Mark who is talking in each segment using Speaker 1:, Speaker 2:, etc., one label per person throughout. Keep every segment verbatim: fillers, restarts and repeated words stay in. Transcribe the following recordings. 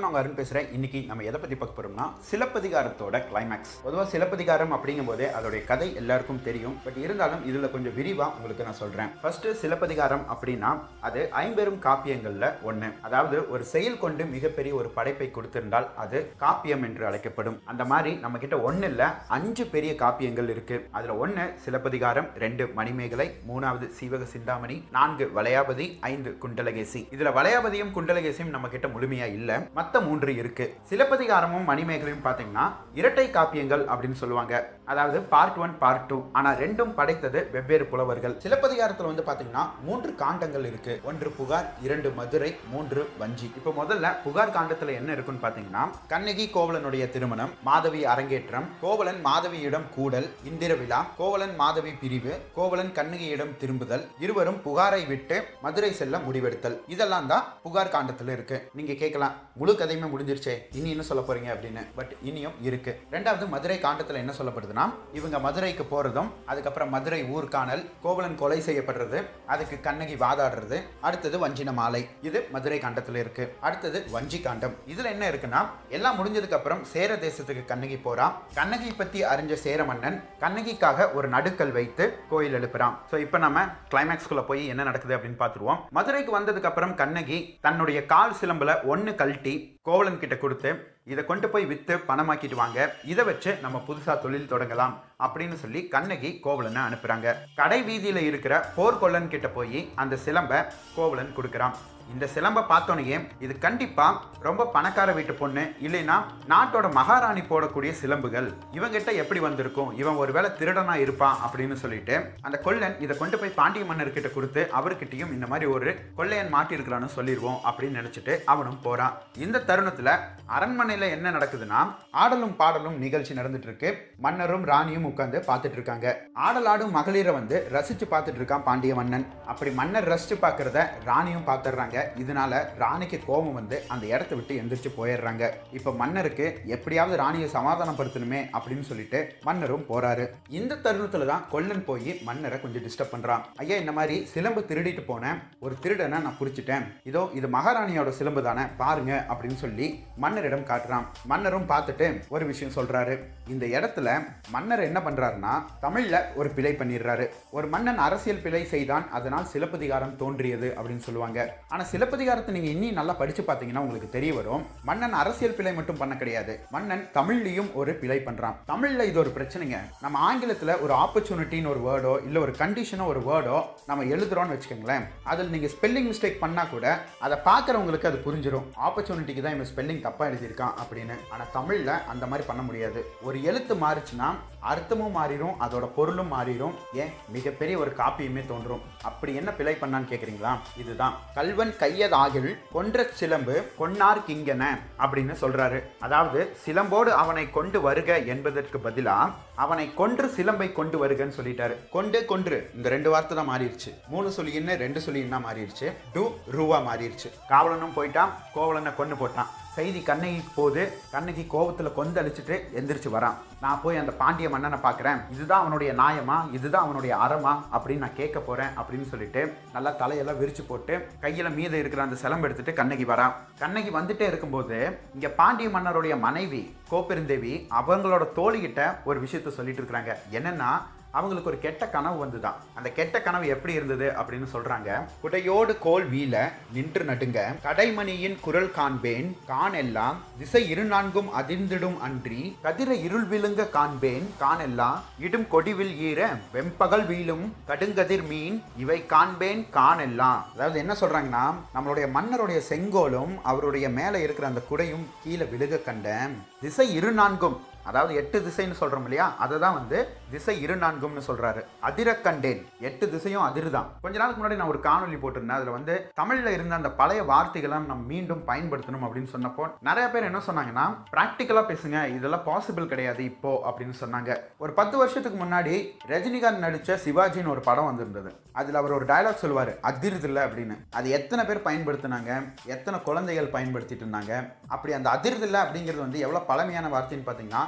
Speaker 1: நான் உங்க அருண் பேசுறேன். இன்னைக்கு நம்ம எதை பத்தி பார்க்க போறோம்னா சிலப்பதிகாரத்தோட கிளைமாக்ஸ். பொதுவா சிலப்பதிகாரம் அப்படிங்கும்போதே அதோட கதை எல்லாருக்கும் தெரியும். பட் இருந்தாலும் இதுல கொஞ்சம் விரிவா உங்களுக்கு நான் சொல்றேன். ஃபர்ஸ்ட் சிலப்பதிகாரம் அப்படின்னா அது ஐம்பெரும் காப்பியங்கள்ல ஒண்ணு. அதாவது ஒரு செயல் கொண்டு மிகப்பெரிய ஒரு படைப்பை கொடுத்திருந்தால் அது காப்பியம் என்று அழைக்கப்படும். அந்த மாதிரி நம்ம கிட்ட ஒண்ணு இல்ல அஞ்சு பெரிய காப்பியங்கள் இருக்கு. அதுல ஒண்ணு சிலப்பதிகாரம், ரெண்டு மணிமேகலை, மூணாவது சீவக சிந்தாமணி, நான்கு வளையாபதி, ஐந்து குண்டலகேசி. இதுல வளையாபதியும் குண்டலகேசியும் நம்ம கிட்ட முழுமையா இல்ல. மத்த மூன்று இருக்கு. சிலப்பதிகாரமும் மணிமேகலையும் பாத்தீங்கன்னா இரட்டை காப்பியங்கள் அப்படின்னு சொல்லுவாங்க. அதாவது பார்ட் ஒன் பார்ட் டூ. ஆனா ரெண்டும் படைத்தது வெவ்வேறு புலவர்கள். சிலப்பதிகாரத்துல வந்து பாத்தீங்கன்னா மூன்று காண்டங்கள் இருக்கு. ஒன்று புகார், இரண்டு மதுரை, மூன்று வஞ்சி. இப்ப முதல்ல புகார் காண்டத்துல என்ன இருக்குன்னு பாத்தீங்கன்னா கண்ணகி கோவலனுடைய திருமணம், மாதவி அரங்கேற்றம், கோவலன் மாதவியிடம் கூடல், இந்திர விழா, கோவலன் மாதவி பிரிவு, கோவலன் கண்ணகியிடம் திரும்புதல், இருவரும் புகாரை விட்டு மதுரை செல்ல முடிவெடுத்தல். இதெல்லாம் தான் புகார் காண்டத்துல இருக்கு. நீங்க கேட்கலாம், முழு கதையுமே முடிஞ்சிருச்சே, இனி என்ன சொல்ல போறீங்க அப்படின்னு. பட் இனியும் இருக்கு. ரெண்டாவது மதுரை காண்டத்துல என்ன சொல்லப்படுதுன்னா இவங்க மதுரைக்கு போறதும், அதுக்கப்புறம் மதுரை ஊர்காணல், கோவலன் கொலை செய்யப்படுறது, அதுக்கு கண்ணகி வாதாடுறது, அடுத்தது வஞ்சின மாலை. இது மதுரை காண்டத்துல இருக்கு. அடுத்தது வஞ்சி காண்டம். இதுல என்ன இருக்குன்னா எல்லாம் முடிஞ்சதுக்கு அப்புறம் சேர தேசத்துக்கு கண்ணகி போறான். கண்ணகி பத்தி அறிஞ்ச சேர மன்னன் கண்ணகிக்காக ஒரு நடுக்கல் வைத்து கோயில் எழுப்புறான். சோ இப்போ நம்ம கிளைமேக்ஸ்குள்ள போய் என்ன நடக்குது அப்படின்னு பார்த்துருவோம். மதுரைக்கு வந்ததுக்கு அப்புறம் கண்ணகி தன்னுடைய கால் சிலம்புல ஒன்னு கழட்டி கோவலன் கிட்ட கொடுத்து இதை கொண்டு போய் வித்து பணமாக்கிட்டு வாங்க, இதை வச்சு நம்ம புதுசா தொழில் தொடங்கலாம் அப்படின்னு சொல்லி கண்ணகி கோவலனை அனுப்புறாங்க. கடை வீதியில இருக்கிற போர்க்கொள்ளன் கிட்ட போய் அந்த சிலம்பை கோவலன் கொடுக்குறான். இந்த சிலம்பை பார்த்தோன்னே இது கண்டிப்பா ரொம்ப பணக்கார வீட்டு பொண்ணு, இல்லைன்னா நாட்டோட மகாராணி போடக்கூடிய சிலம்புகள், இவங்கிட்ட எப்படி வந்திருக்கும், இவன் ஒருவேளை திருடனா இருப்பான் அப்படின்னு சொல்லிட்டு அந்த கொள்ளன் இதை கொண்டு போய் பாண்டிய மன்னர் கிட்ட கொடுத்து அவர்கிட்டயும் இந்த மாதிரி ஒரு கொள்ளையன் மாட்டி இருக்கிறான்னு சொல்லிடுவோம் அப்படின்னு நினைச்சிட்டு அவனும் போறான். இந்த தருணத்துல அரண்மனையில என்ன நடக்குதுன்னா ஆடலும் பாடலும் நிகழ்ச்சி நடந்துட்டு இருக்கு. மன்னரும் ராணியும் உட்கார்ந்து பார்த்துட்டு இருக்காங்க. ஆடலாடும் மகளிரை வந்து ரசிச்சு பார்த்துட்டு இருக்கான் பாண்டிய மன்னன். அப்படி மன்னர் ரசிச்சு பார்க்கறத ராணியும் பார்த்துடுறாங்க. இதனால ராணிக்கு கோபம் வந்து அந்த இடத்தை விட்டு எந்திரிச்சு போயிடுறாங்க. இப்ப மன்னருக்கு எப்படியாவது ராணியை சமாதானப்படுத்தணுமே அப்படின்னு சொல்லிட்டு மன்னரும் போறாரு. இந்த தருணத்துல தான் கொல்லன் போய் மன்னரை கொஞ்சம் டிஸ்டர்ப் பண்றான். ஐயா, இந்த மாதிரி சிலம்பு திருடிட்டு போனேன், ஒரு திருடனை நான் பிடிச்சிட்டேன், இதோ இது மகாராணியோட சிலம்பு தானே பாருங்க அப்படின்னு சொல்லி மன்னரிடம் காட்டுறான். மன்னரும் பார்த்துட்டு ஒரு விஷயம் சொல்றாரு. இந்த இடத்துல மன்னர் என்ன பண்றாருன்னா தமிழ்ல ஒரு பிழை பண்ணிடுறாரு. ஒரு மன்னன் அரசியல் பிழை செய்தான், அதனால் சிலப்பதிகாரம் தோன்றியது அப்படின்னு சொல்லுவாங்க. ஆனா சிலப்பதிகாரத்தை நீங்க இன்னும் நல்லா படிச்சு பார்த்தீங்கன்னா உங்களுக்கு தெரிய வரும், மன்னன் அரசியல் பிழை மட்டும் பண்ண கிடையாது, மன்னன் தமிழ்லையும் ஒரு பிழை பண்றான். தமிழ்ல இது ஒரு பிரச்சனைங்க. நம்ம ஆங்கிலத்துல ஒரு ஆப்பர்ச்சுனிட்டின்னு ஒரு வேர்டோ இல்ல ஒரு கண்டிஷனோ ஒரு வேர்டோ நம்ம எழுதுறோம்னு வச்சுக்கோங்களேன், அதில் நீங்க ஸ்பெல்லிங் மிஸ்டேக் பண்ணா கூட அதை பார்க்குறவங்களுக்கு அது புரிஞ்சிடும், ஆப்பர்ச்சுனிட்டிக்கு தான் இவன் ஸ்பெல்லிங் தப்பா எழுதியிருக்கான் அப்படின்னு. ஆனா தமிழ்ல அந்த மாதிரி பண்ண முடியாது. ஒரு எழுத்து மாறிச்சுன்னா அர்த்தமும் மாறிடும், அதோட பொருளும் மாறிடும், ஏன் மிகப்பெரிய ஒரு காப்பியுமே தோன்றும். அப்படி என்ன பிழை பண்ணான்னு கேட்குறீங்களா? இதுதான் கல்வன் கையதாகில் கொன்ற சிலம்பு கொன்னார் கிங்கன அப்படின்னு சொல்றாரு. அதாவது சிலம்போடு அவனை கொண்டு வருக என்பதற்கு பதிலா அவனை கொன்று சிலம்பை கொண்டு வருகன்னு சொல்லிட்டாரு. கொண்டு கொன்று இந்த ரெண்டு வார்த்தை தான் மாறிடுச்சு. மூணு சொல்லின்னு ரெண்டு சொல்லின்னா மாறிடுச்சு. டு ரூவா மாறிடுச்சு. காவலனும் போயிட்டான், கோவலனை கொண்டு போட்டான். செய்தி கண்ணகிக்கு போது, கண்ணகி கோபத்துல கொந்தளிச்சுட்டு எந்திரிச்சு வரான். நான் போய் அந்த பாண்டிய மன்னனை பார்க்குறேன், இதுதான் அவனுடைய நியாயமா, இதுதான் அவனுடைய அறமா அப்படின்னு நான் கேட்க போறேன் அப்படின்னு சொல்லிட்டு நல்லா தலையெல்லாம் விரிச்சு போட்டு கையில மீது இருக்கிற அந்த சிலம்பு எடுத்துட்டு கண்ணகி வரான். கண்ணகி வந்துட்டே இருக்கும்போது இங்க பாண்டிய மன்னருடைய மனைவி கோப்பெருந்தேவி அவங்களோட தோழிகிட்ட ஒரு விஷயத்த சொல்லிட்டு இருக்கிறாங்க. என்னன்னா அவங்களுக்கு ஒரு கெட்ட கனவு வந்துதான். அந்த கெட்ட கனவு எப்படி இருந்தது அப்படின்னு சொல்றாங்க. குடையோடு கோல் வீல நின்று நடுங்க, கடைமணியின் குரல் காண்பேன் காணெல்லாம், திசை இரு நான்கும் அதிர்ந்திடும் அன்றி, கதிர இருள் விழுங்க காண்பேன் காணெல்லாம், இடும் கொடிவில் ஈர வெம்பகல் வீழும் கடுங்கதிர் மீன் இவை காண்பேன் காணெல்லாம். அதாவது என்ன சொல்றாங்கன்னா நம்மளுடைய மன்னருடைய செங்கோலும் அவருடைய மேல இருக்கிற அந்த குடையும் கீழே விழுக கண்டேன். திசை இரு நான்கும், அதாவது எட்டு திசைன்னு சொல்றோம் இல்லையா, அதை தான் வந்து திசை இரு நான்கும்னு சொல்றாரு. அதிர கண்டேன், எட்டு திசையும் அதிர்தான். கொஞ்ச நாளுக்கு முன்னாடி நான் ஒரு காணொலி போட்டிருந்தேன். அதுல வந்து தமிழ்ல இருந்த அந்த பழைய வார்த்தைகளை நம்ம மீண்டும் பயன்படுத்தணும் அப்படின்னு சொன்னப்போ நிறைய பேர் என்ன சொன்னாங்கன்னா பிராக்டிக்கலா பேசுங்க, இதெல்லாம் பாசிபிள் கிடையாது இப்போ அப்படின்னு சொன்னாங்க. ஒரு பத்து வருஷத்துக்கு முன்னாடி ரஜினிகாந்த் நடிச்ச சிவாஜின்னு ஒரு படம் வந்திருந்தது. அதுல அவர் ஒரு டயலாக் சொல்லுவாரு, அதிர்தில்லை அப்படின்னு. அது எத்தனை பேர் பயன்படுத்தினாங்க, எத்தனை குழந்தைகள் பயன்படுத்திட்டு இருந்தாங்க. அப்படி அந்த அதிர்தில்லை அப்படிங்கிறது வந்து எவ்வளவு பழமையான வார்த்தைன்னு பாத்தீங்கன்னா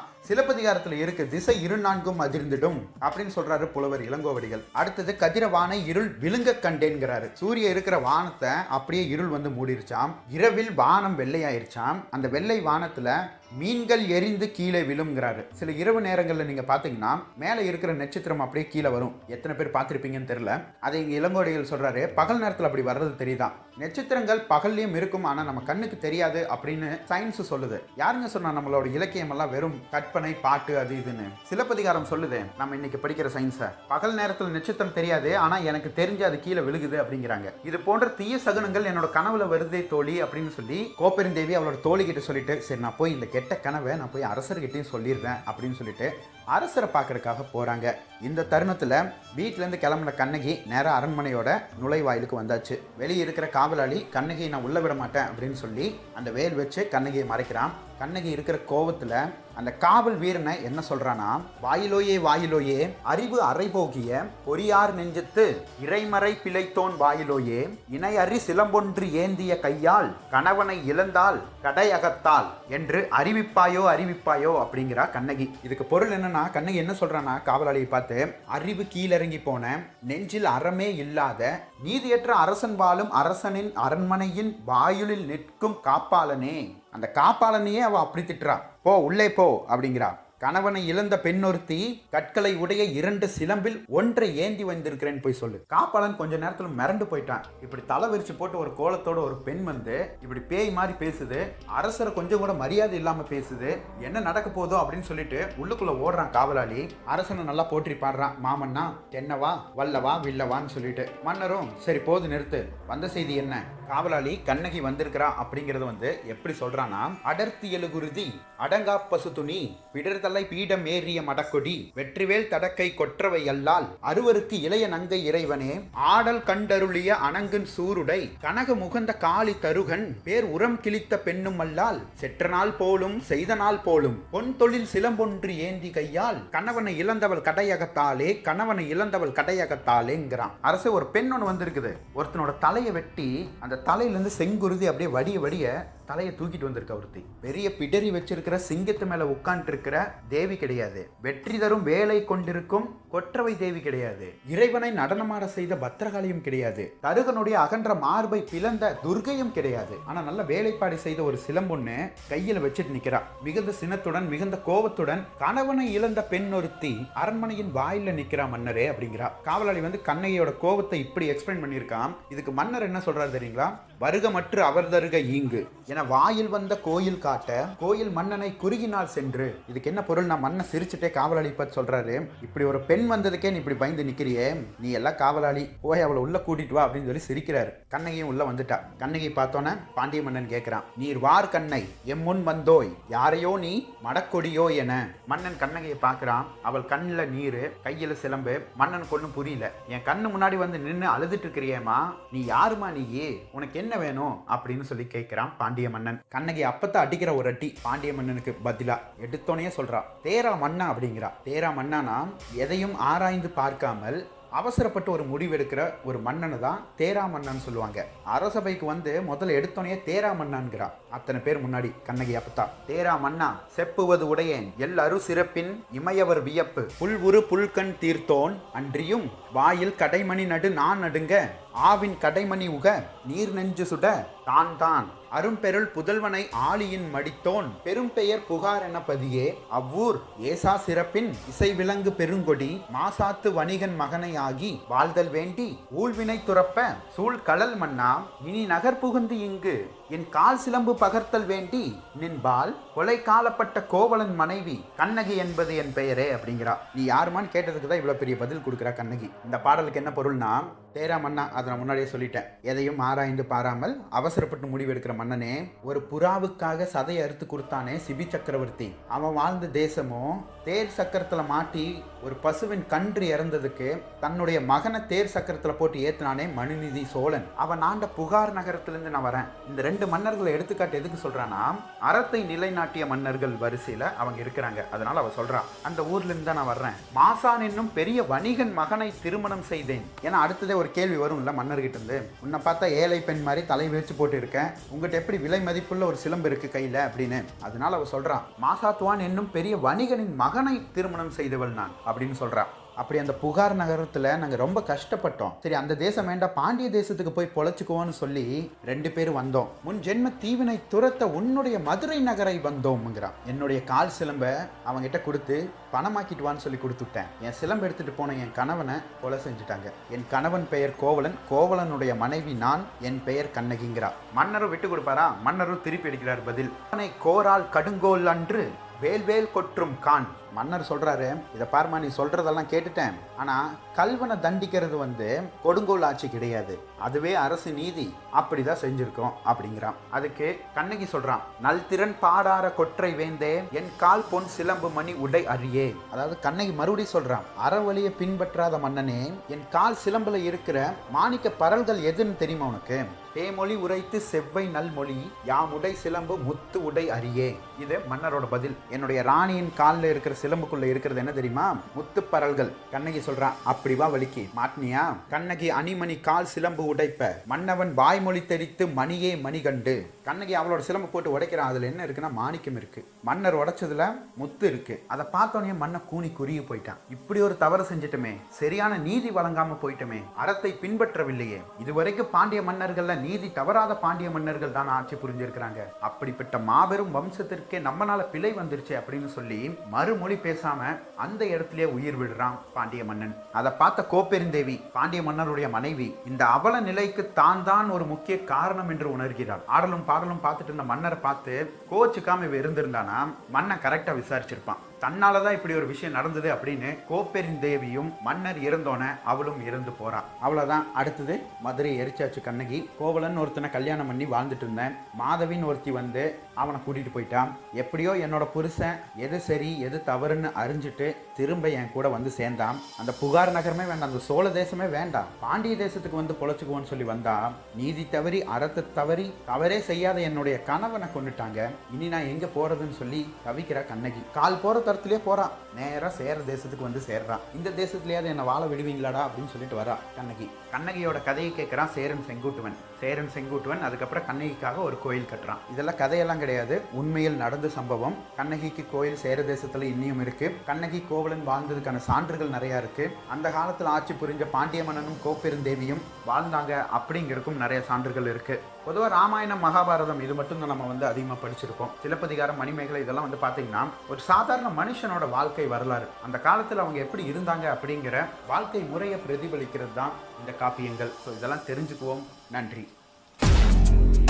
Speaker 1: சிலப்பதிகாரத்துல இருக்கு, திசை இரு நான்கும் அதிர்ந்திடும் அப்படின்னு சொல்றாரு புலவர் இளங்கோவடிகள். அடுத்தது கதிரவானை இருள் விழுங்க கண்டேன்கிறாரு. சூரிய இருக்கிற வானத்தை அப்படியே இருள் வந்து மூடிருச்சாம். இரவில் வானம் வெள்ளையாயிருச்சாம். அந்த வெள்ளை வானத்துல மீன்கள் எரிந்து கீழே விழுங்கிறாரு. சில இரவு நேரங்களில் நீங்க பாத்தீங்கன்னா மேல இருக்கிற நட்சத்திரம் அப்படியே கீழே வரும். எத்தனை பேர் பார்த்திருப்பீங்கன்னு தெரியல. அதை இங்க இளங்கோவடிகள் சொல்றாரு, பகல் நேரத்தில் அப்படி வர்றது தெரியுதான். நட்சத்திரங்கள் பகல்லையும் இருக்கும், ஆனா நம்ம கண்ணுக்கு தெரியாது அப்படின்னு சயின்ஸ் சொல்லுது. யாருங்க சொன்னா நம்மளோட இலக்கியம் எல்லாம் வெறும் கற்பனை, பாட்டு, அது இதுன்னு? சிலப்பதிகாரம் சொல்லுது நம்ம இன்னைக்கு படிக்கிற சயின்ஸை. பகல் நேரத்தில் நட்சத்திரம் தெரியாது, ஆனா எனக்கு தெரிஞ்சு அது கீழே விழுகுது அப்படிங்கிறாங்க. இது போன்ற தீய சகுனங்கள் என்னோட கனவுல வருதே தோழி அப்படின்னு சொல்லி கோப்பெருந்தேவி அவளோட தோழி கிட்ட சொல்லிட்டு, சரி நான் போய் இந்த கெட்ட கனவை நான் போய் அரசர்கிட்டையும் சொல்லிடுறேன் அப்படின்னு சொல்லிட்டு அரசரை பார்க்கறதுக்காக போறாங்க. இந்த தருணத்துல வீட்டுல இருந்து கிளம்புன கண்ணகி நேரா அரண்மனையோட நுழைவாயிலுக்கு வந்தாச்சு. வெளியே இருக்கிற காவலாளி கண்ணகியை நான் உள்ள விட மாட்டேன் அப்படின்னு சொல்லி அந்த வேல் வச்சு கண்ணகியை மறைக்கிறான். கண்ணகி இருக்கிற கோவத்துல அந்த காவல் வீரனை என்ன சொல்றானா, வாயிலோயே வாயிலோயே அறிவு அறைபோகிய பொறியார் நெஞ்சத்து இறைமறை பிழைத்தோன் வாயிலோயே இணை அறி சிலம்பொன்று ஏந்திய கையால் கணவனை இழந்தால் கடையகத்தால் என்று அறிவிப்பாயோ அறிவிப்பாயோ அப்படிங்கிறா கண்ணகி. இதுக்கு பொருள் என்னன்னா, கண்ணகி என்ன சொல்றானா காவலாளியை பார்த்து, அறிவு கீழிறங்கி போன நெஞ்சில் அறமே இல்லாத நீதியற்ற அரசன் வாழும் அரசனின் அரண்மனையின் வாயிலில் நிற்கும் காப்பாளனே. அந்த காப்பாளனையே அவ அப்படி திட்டுறா. போ உள்ளே போ அப்படிங்கிறா. கணவனை இழந்த பெண்ணொருத்தி கற்களை உடைய இரண்டு சிலம்பில் ஒன்றை ஏந்தி வந்திருக்கிறேன்னு போய் சொல்லு. காப்பாளன் கொஞ்ச நேரத்துல மிரண்டு போயிட்டான். இப்படி தலை விரிச்சு போட்டு ஒரு கோலத்தோட ஒரு பெண் வந்து இப்படி பேய் மாதிரி பேசுது, அரசரை கொஞ்சம் கூட மரியாதை இல்லாம பேசுது, என்ன நடக்க போதோ அப்படின்னு சொல்லிட்டு உள்ளுக்குள்ள ஓடுறான் காவலாளி. அரசனை நல்லா போற்றி பாடுறான், மாமன்னா தென்னவா வல்லவா வில்லவான்னு சொல்லிட்டு. மன்னரும் சரி போது நிறுத்து, வந்த செய்தி என்ன? காவலாளி கண்ணகி வந்திருக்கிறா அப்படிங்கறது வந்து எப்படி சொல்றானா, அடர்த்தி எழுகுருதி அடங்கா பசு துணி பிடர்தலை பீடம் ஏறிய மடக்கொடி வெற்றிவேல் தடக்கை கொற்றவை அல்லால் அறுவருக்கு இளைய நங்கை இறைவனே ஆடல் கண்டருளிய அணங்கின் சூருடை கனக முகந்த காளி தருகன் பேர் உரம் கிழித்த பெண்ணும் அல்லால் செற்றநாள் போலும் செய்தநாள் போலும் பொன் தொழில் சிலம்பொன்று ஏந்தி கையால் கணவனை இழந்தவள் கடையகத்தாலே கணவனை இழந்தவள் கடையகத்தாலேங்கிறான். அரசு ஒரு பெண் ஒன்று வந்திருக்குது. ஒருத்தனோட தலையை வெட்டி அந்த தலையிலிருந்து செங்குருதி அப்படியே வடிய வடிய தலையை தூக்கிட்டு வந்திருக்க ஒருத்தி. பெரிய பிடரி வச்சிருக்கிற சிங்கத்து மேல உட்கார்ந்து இருக்கிற தேவி கிடையாது. வெற்றி தரும் வேலை கொண்டிருக்கும் கொற்றவை தேவி கிடையாது. இறைவனை நடனமாட செய்த பத்திரகாளியும் கிடையாது. தருகனுடைய அகன்ற மார்பை பிளந்த துர்கையும் கிடையாது. ஆனா நல்ல வேலைப்பாடு செய்த ஒரு சிலம்பொண்ணு கையில வச்சுட்டு நிக்கிறா. மிகுந்த சினத்துடன் மிகுந்த கோபத்துடன் கணவனை இழந்த பெண் ஒருத்தி அரண்மனையின் வாயில நிக்கிறா மன்னரே அப்படிங்கிறா. காவலாளி வந்து கண்ணகியோட கோபத்தை இப்படி எக்ஸ்பிளைன் பண்ணியிருக்கான். இதுக்கு மன்னர் என்ன சொல்றாரு தெரியுங்களா? வருகமற்று அவர் தருக ஈங்கு என வாயில் வந்த கோயில் காட்ட கோயில் மன்னனை குறுகினால் சென்று. இதுக்கு என்ன பொருள்? நான் மன்ன சிரிச்சுட்டே காவலாளி பார்த்து சொல்றாரு, இப்படி ஒரு பெண் வந்ததுக்கே நீ இப்படி பயந்து நிக்கிறியே, நீ எல்லாம் காவலாளி, போய் அவளை உள்ள கூட்டிட்டு வா அப்படின்னு சொல்லி சிரிக்கிறாரு. கண்ணகியும் உள்ள வந்துட்டா. கண்ணகி பார்த்தோன்னே பாண்டிய மன்னன் கேட்கிறான், நீர் வார் கண்ணை எம் முன் வந்தோய் யாரையோ நீ மடக்கொடியோ என. மன்னன் கண்ணகியை பார்க்கிறான். அவள் கண்ணுல நீரு, கையில சிலம்பு. மன்னனுக்கு ஒன்றும் புரியல. என் கண்ணு முன்னாடி வந்து நின்று அழுதுட்டு இருக்கிறியேமா, நீ யாருமா நீயே, உனக்கு என்ன வேணும் அப்படின்னு சொல்லி கேட்கிறான் பாண்டிய மன்னன். கண்ணகி அப்பத்த அடிக்கிற ஒரு அடி பாண்டிய மன்னனுக்கு பதிலா எடுத்தோனே சொல்றா, தேரா மன்னா அப்படிங்கிறா. தேரா மன்னானா எதையும் ஆராய்ந்து பார்க்காமல் அவசரப்பட்டு ஒரு முடிவெடுக்கிற ஒரு மன்னனை தான் தேரா மன்னன் சொல்லுவாங்க. அரசபைக்கு வந்து முதல்ல எடுத்தோனே தேரா மன்னான்கிறா. அத்தனை பேர் முன்னாடி கண்ணகி அப்பத்தா, தேரா மன்னா செப்புவது உடையேன் எல் அரு சிறப்பின் இமையவர் வியப்பு புல் உரு புல்கண் தீர்த்தோன் அன்றியும் வாயில் கடைமணி நடு நான் நடுங்க ஆவின் கடைமணி உக நீர் நெஞ்சு சுட தான் தான் அரும்பெருள் புதல்வனை ஆளியின் மடித்தோன் பெரும் பெயர் புகார் என பதியே அவ்வூர் ஏசா சிறப்பின் இசை விலங்கு பெருங்கொடி மாசாத்து வணிகன் மகனை ஆகி வாழ்தல் வேண்டி ஊழ்வினை துறப்ப சூழ் கடல் மன்னா இனி நகர் புகுந்து இங்கு என் கால் சிலம்பு பகர்த்தல் வேண்டி நின்பால் கொலை காலப்பட்ட கோவலன் மனைவி கண்ணகி என்பது என் பெயரே அப்படிங்கிறா. நீ யாருமான்னு கேட்டதுக்கு தான் இவ்வளவு பெரிய பதில் கொடுக்குறா கண்ணகி. இந்த பாடலுக்கு என்ன பொருள்னா, தேரா மன்னா, அதை நான் முன்னாடியே சொல்லிட்டேன், எதையும் ஆராய்ந்து பாராமல் அவசரப்பட்டு முடிவெடுக்கிற மன்னனே, ஒரு புறாவுக்காக சதையை அறுத்து கொடுத்தானே சிபி சக்கரவர்த்தி, அவன் வாழ்ந்த தேசமோ தேர் சக்கரத்துல மாட்டி ஒரு பசுவின் கன்று இறந்ததுக்கு தன்னுடைய மகனை தேர் சக்கரத்துல போட்டு ஏத்தினானே மனுநீதி சோழன், அவன் ஆண்ட புகார் நகரத்திலிருந்து நான் வரேன். இந்த ரெண்டு மன்னர்களை எடுத்துக்காட்டு எதுக்கு சொல்றானா, அறத்தை நிலைநாட்டிய மன்னர்கள் வரிசையில அவங்க இருக்கிறாங்க. அதனால அவ சொல்றான், அந்த ஊர்ல இருந்து தான் நான் வர்றேன். மாசான் என்னும் பெரிய வணிகன் மகனை திருமணம் செய்தேன். ஏன்னா அடுத்ததே ஒரு கேள்வி வரும்ல மன்னர்கிட்ட இருந்து, உன்னை பார்த்தா ஏழை பெண் மாதிரி தலை வச்சு போட்டு இருக்கேன், உங்ககிட்ட எப்படி விலை மதிப்புள்ள ஒரு சிலம்பு இருக்கு கையில அப்படின்னு. அதனால அவ சொல்றான், மாசாத்துவான் என்னும் பெரிய வணிகனின் மகனை திருமணம் செய்தவள் நான் அப்படின்னு சொல்றான். அப்படி அந்த புகார் நகரத்தில் நாங்கள் ரொம்ப கஷ்டப்பட்டோம். சரி அந்த தேசம் வேண்டாம், பாண்டிய தேசத்துக்கு போய் பொழைச்சிக்குவோன்னு சொல்லி ரெண்டு பேரும் வந்தோம். முன் ஜென்ம தீவினை துரத்த உன்னுடைய மதுரை நகரை வந்தோம்ங்கிறான். என்னுடைய கால் சிலம்பை அவங்ககிட்ட கொடுத்து பணமாக்கிட்டு வான்னு சொல்லி கொடுத்துட்டேன். என் சிலம்பு எடுத்துட்டு போன என் கணவனை கொலை செஞ்சுட்டாங்க. என் கணவன் பெயர் கோவலன், கோவலனுடைய மனைவி நான், என் பெயர் கண்ணகிங்கிறா. மன்னரும் விட்டு கொடுப்பாரா? மன்னரும் திருப்பி அடிக்கிறார் பதில். கோரால் கடுங்கோல் அன்று வேல்வேல் கொற்றும் கான். மன்னர் சொல்றாரு, இதை பார்மா, நீ சொல்றதெல்லாம் கேட்டுட்டேன், ஆனா கல்வனை தண்டிக்கிறது வந்து கொடுங்கோல் ஆட்சி கிடையாது, அதுவே அரசு நீதி, அப்படிதான் செஞ்சிருக்கோம் அப்படிங்கிறான். அதுக்கு கண்ணகி சொல்றான், நல் திறன் பாடார கொற்றை வேந்தே என் கால் பொன் சிலம்பு மணி உடை அறியே. அதாவது கண்ணகி மறுபடி சொல்றான், அறவழியை பின்பற்றாத மன்னனே, என் கால் சிலம்புல இருக்கிற மாணிக்க பரல்கள் எதுன்னு தெரியுமா உனக்கு? தேமொழி உரைத்து செவ்வை நல்மொழி யாமுடை சிலம்பு முத்து உடை அறியே. இது மன்னரோட பதில். என்னுடைய ராணியின் காலில் இருக்கிற சிலம்புக்குள்ள இருக்கிறது என்ன தெரியுமா? முத்து பரல்கள். கண்ணகி சொல்றான், அப்படி வா வலிக்கு மாட்னியா? கண்ணகி அணிமணி கால் சிலம்பு உடைப்ப மன்னவன் வாய்மொழி தெரித்து மணியே மணி கண்டு. கண்ணகி அவளோட சிலம்பு போட்டு உடைக்கிறான். அதுல என்ன இருக்குன்னா மாணிக்கம் இருக்கு. மன்னர் உடைச்சதுல முத்து இருக்கு. அதை பார்த்தோன்னே மன்ன கூனி குறுகி போயிட்டான். இப்படி ஒரு தவறு செஞ்சிட்டமே, சரியான நீதி வழங்காம போயிட்டமே, அறத்தை பின்பற்றவில்லையே. இதுவரைக்கும் பாண்டிய மன்னர்கள்ல நீதி தவறாத பாண்டிய மன்னர்கள் தான் ஆட்சி புரிஞ்சிருக்கிறாங்க. அப்படிப்பட்ட மாபெரும் வம்சத்திற்கே நம்மனால பிழை வந்துருச்சு அப்படின்னு சொல்லி மறுமொழி பேசாம அந்த இடத்திலே உயிர் விடுறான் பாண்டிய மன்னன். அதை பார்த்த கோப்பெருந்தேவி, பாண்டிய மன்னருடைய மனைவி, இந்த அவல நிலைக்கு தான் தான் ஒரு முக்கிய காரணம் என்று உணர்கிறார். ஆடலும் பாடலும் பார்த்துட்டு இருந்த மன்னரை பார்த்து கோச்சுக்காம இவ இருந்திருந்தானா மன்னன் கரெக்டா விசாரிச்சிருப்பான். தன்னாலதான் இப்படி ஒரு விஷயம் நடந்தது அப்படின்னு கோப்பெருந்தேவியும் மன்னர் இறந்தோன அவளும் இறந்து போறான். அவ்வளவுதான். அடுத்தது மதுரை எரிச்சாச்சு கண்ணகி. கோவலன் ஒருத்தனை கல்யாணம் பண்ணி வாழ்ந்துட்டு இருந்தேன். மாதவின் ஒருத்தி வந்து அவனை கூட்டிட்டு போயிட்டான். எப்படியோ என்னோட புருஷன் எது சரி எது தவறுன்னு அறிஞ்சிட்டு திரும்ப என் கூட வந்து சேர்ந்தான். அந்த புகார் நகரமே வேண்டாம், அந்த சோழ தேசமே வேண்டாம், பாண்டிய தேசத்துக்கு வந்து பொழைச்சுக்குவோன்னு சொல்லி வந்தா நீதி தவறி அறத்தை தவறி தவறே செய்யாத என்னுடைய கணவனை கொண்டுட்டாங்க. இனி நான் எங்க போறதுன்னு சொல்லி தவிக்கிற கண்ணகி. கால் போற தரத்திலே போறான். நேரா சேர தேசத்துக்கு வந்து சேர்றான். இந்த தேசத்திலேயாவது என்ன வாழ விடுவீங்களாடா அப்படின்னு சொல்லிட்டு வரா கண்ணகி. கண்ணகியோட கதையை கேட்கிறான் சேரன் செங்குட்டுவன். சேரன் செங்குட்டுவன் அதுக்கப்புறம் கண்ணகிக்காக ஒரு கோயில் கட்டுறான். இதெல்லாம் கதையெல்லாம் கிடையாது, உண்மையில் நடந்த சம்பவம். கண்ணகிக்கு கோயில் சேர தேசத்துல இன்னியும் இருக்கு. கண்ணகி கோவலன் வாழ்ந்ததுக்கான சான்றுகள் நிறைய இருக்கு. அந்த காலத்தில் ஆட்சி புரிஞ்ச பாண்டிய மன்னனும் கோப்பெருந்தேவியும் வாழ்ந்தாங்க அப்படிங்கிறதுக்கும் நிறைய சான்றுகள் இருக்கு. பொதுவாக ராமாயணம் மகாபாரதம் இது மட்டும் தான் நம்ம வந்து அதிகமாக படிச்சிருப்போம். சிலப்பதிகாரம் மணிமேகலை இதெல்லாம் வந்து பார்த்தீங்கன்னா ஒரு சாதாரண மனுஷனோட வாழ்க்கை வரலாறு, அந்த காலத்தில் அவங்க எப்படி இருந்தாங்க அப்படிங்கிற வாழ்க்கை முறையை பிரதிபலிக்கிறது தான் இந்த காப்பியங்கள். ஸோ இதெல்லாம் தெரிஞ்சுக்குவோம். நன்றி.